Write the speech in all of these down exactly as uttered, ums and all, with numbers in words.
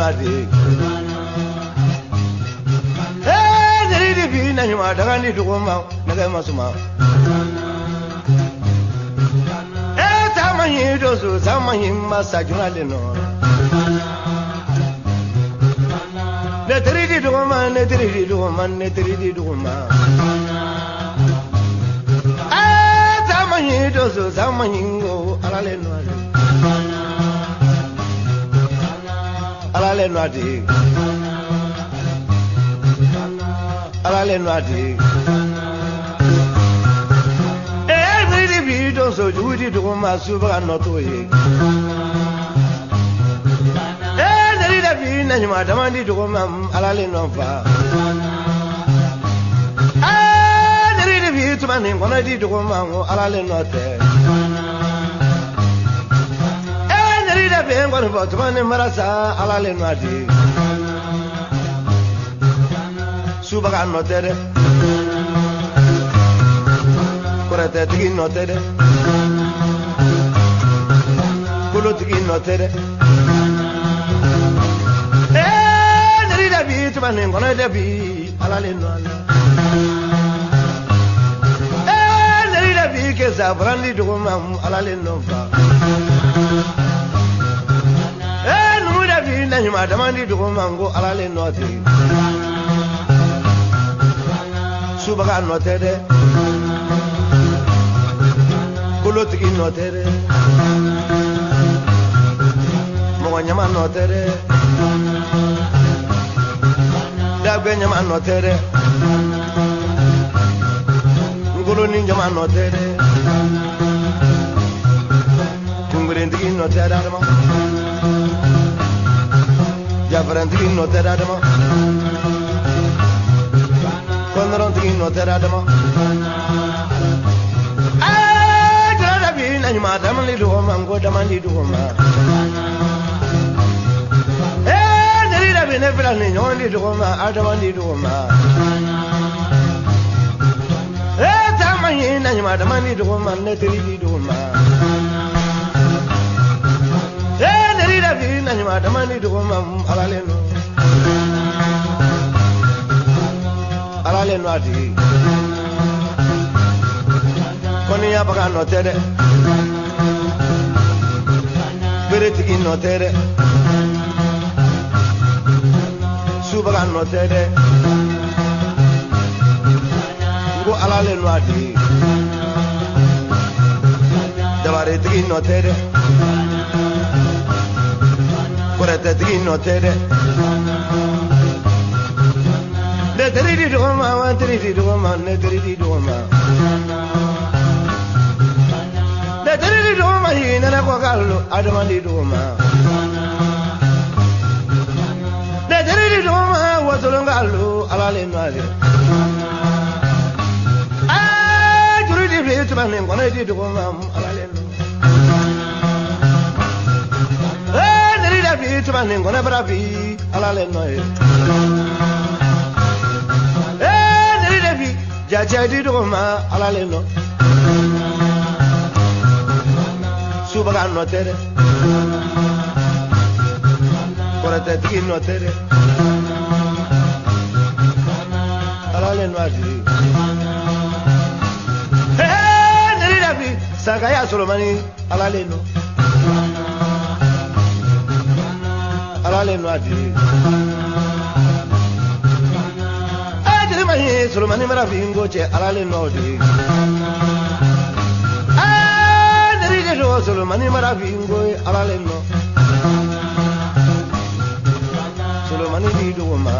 di eh neri di bi na nyuma daga ni dugo ma daga masuma eh tamanyi dosu tamanyi masa junale no ne teri di dugo ma ne teri di dugo ma ne teri di dugo ma eh tamanyi dosu tamanyi go alale no alale no adi alale no adi eh bidi bido so judi do ma suba no to ye eh nari da bi na nyuma da mandi do ma alale no fa eh nari da bi to mani ngona di do ma alale no te ben gwan fo tmane marasa alale no adi suba kan no tere korete tigi no tere kulo tigi no tere eh nari da bi tmane ngona da bi alale no ala eh nari da bi ke sa brandi do ma alale no fa na nyuma damandi dugo mango alale noti subaga notere kulotiki notere mo nyama notere dagbe nyama notere ngolo ni nyama notere tungurendiki notere adama Jafaranti no teradama Kondaranti no teradama Ah, grada bi na nyuma damali do mango damali do ma Eh, nari da bi ne fira ni nyondi do ma adamali do ma Eh, tamani na nyuma damali do ma ne tiri do ma na nyuma damani do ma alale no alale no adi koni ya baga no tere bereti no tere subaga no tere go alale no adi dabare tigi no tere korete tigi no tere ne teri di do ma wa teri di do ma ne teri di do ma ne teri di do ma hi ne ko gallo adama di do ma ne teri di do ma wa zolo gallo alale no ale ah juri di bi to ma ne ko ne di do ma alale no bi to mane ngona bravi alale no e eh neri de bi jaja di do ma alale no suba no tere korete tigi no tere alale no adi eh neri de bi sagaya solomani alale no alale no adi adire mai solomani maravingo che alale no adi ah neri de do solomani maravingo alale no solomani di do ma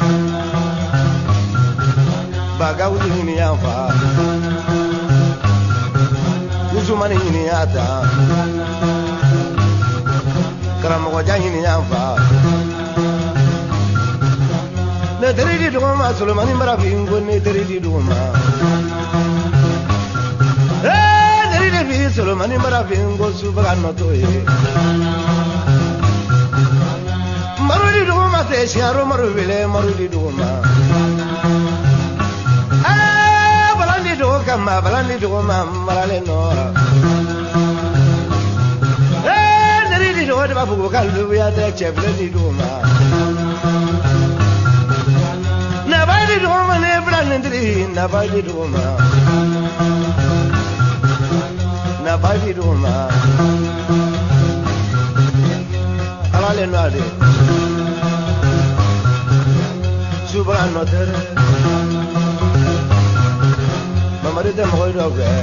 baga udi ni yafa uzumani ni ata Karamogo jahini yafa ne teri di do ma solomani maravingo ne teri di do ma eh neri de bi solomani maravingo subaga no toye marudi do ma te sharo maruvile marudi do ma eh balandi do kama balandi do ma malale no babu kalu ya te chebleni duma na badi duma ne brandri na badi duma na badi duma alale nade subhano tere mamare de moy doge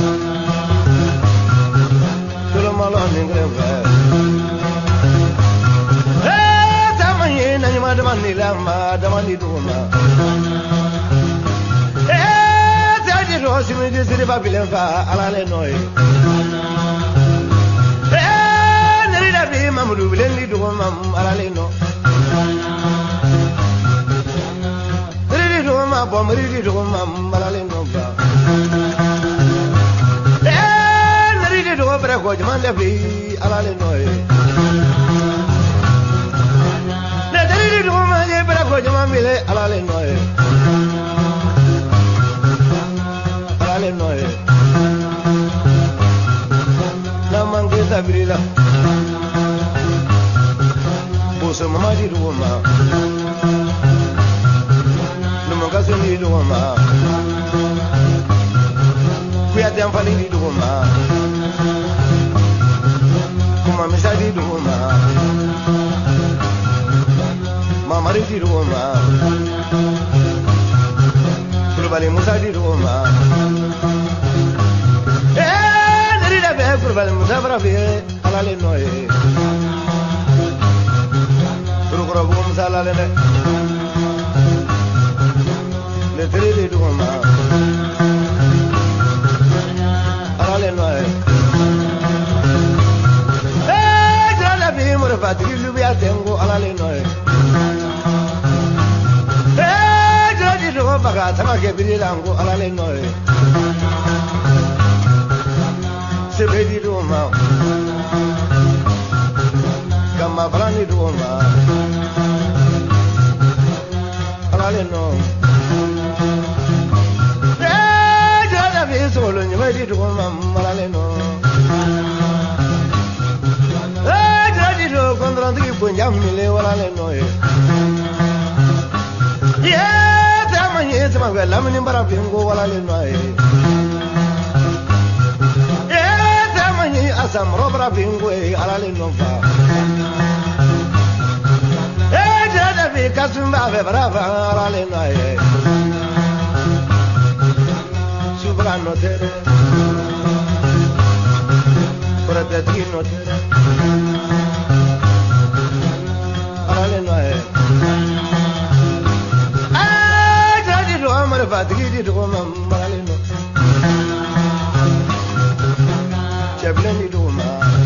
tolo malo ningreve eh tamanye nani madamani lama damani duma eh tadi rosi mi disiri babilen fa alale noy eh nari da bi mamudu bilen di duma alale no ma bo mari di do ma malale no ba eh nari di do bra ko jman le bi alale no e le dari di do ma je bra ko jman mi le alale no e alale no e la mangue tabrila bo so mama di do ma Kasini duma, kuya temfali di duma, kuma misadi duma, mamari di duma, kurbali musa di duma, eh nari da be kurbali musa brafi alale noye, kurukura bu musa alale ne. Le tere de duma alale noy eh jala bi mur fatri lubi atengo alale noy eh jodi do baga sama ke bilango alale noy sebe di duma kama brani duma alale noy solo ni mai di do mamma le no eh jadi do contra di punjam mile wala le no e ye tama ni tama ga lamni bara bingo wala le no e eh tama ni asam robra bingo e ala le no fa eh jada bi kasumba be brava ala le no e no tere para te ti no tere alale no e ah jadi do amar fatigi di do mam alale no chebleni do ma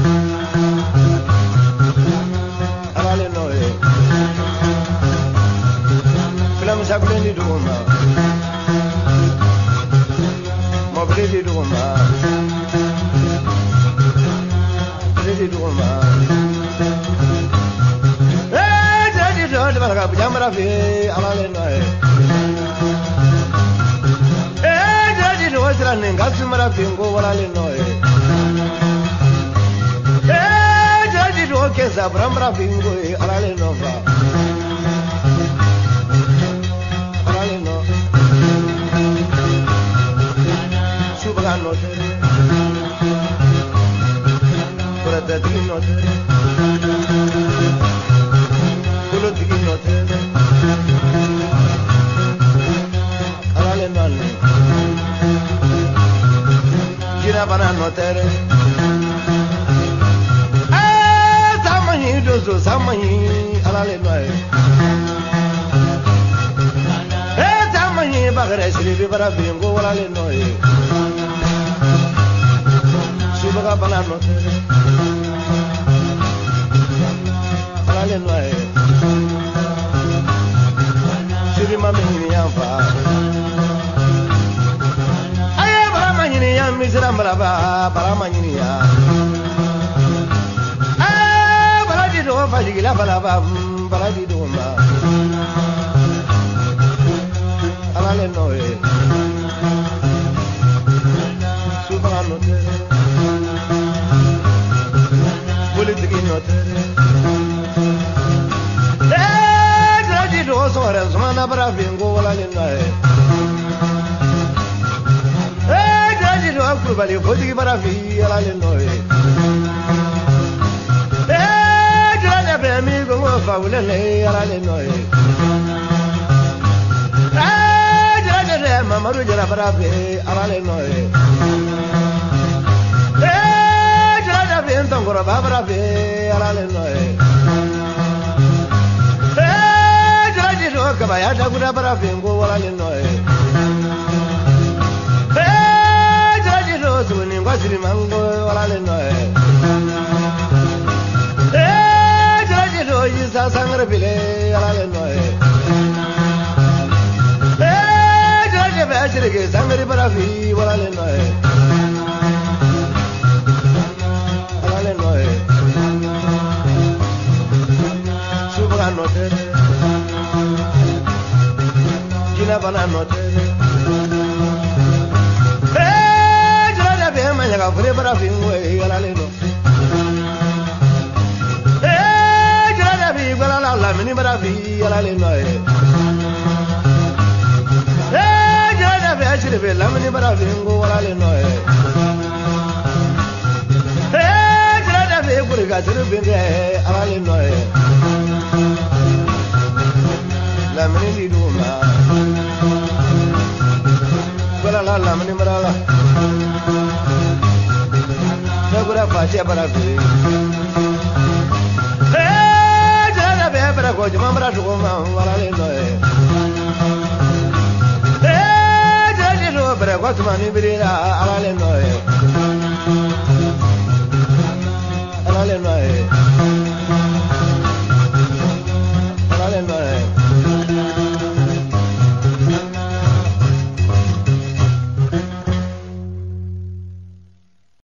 alale no e filam chebleni do ma Bredi duma, bredi duma. Eh, jadi jadi mana kau jamra fi alale noy. Eh, jadi do jalan nengal semara fi go alale noy. Eh, jadi do kesa bramra fi go alale nova. Alale no. No tere, pura tadi no tere, pulo tigi no tere, alale nane, gira bana no tere, eh samani dozo samani alale noy, eh samani bagare shri bara bingo alale noy. Subaga banano tere alale noy Siri mami ni yamba aye barama ni yam misra maraba barama ni ya ah baradi do fajila baraba baradi do ma alale noy Subaga no tere Politique no tere bali foti bara fi ala le noe e jara be mi go mo fa wule le ala le noe e jara de mamaru jara bara fi ala le noe e jara be ntongoro bara fi ala le noe e jara de ro ka ba ya da gura bara fi ngo ala le noe Suni ngwasiri mango wala le noe eh jaji do yisa sangre bile wala le noe eh jaji be asiri ke sangre barafi wala le noe wala le noe subga note jina bana note Manya fure bara fingo e ala le no eh jara bi bala la la mini bara bi ala le no eh eh jara bi ashire be la mini bara fingo ala le no eh eh jara bi kuri ga sire be ala le no eh la mini di duma bala la la mini bara la Gura facia bara fi eh jara be bara ko jama bara to ma wala le no eh eh jara lo bara ko tuma ni birira ala le no eh ala le no eh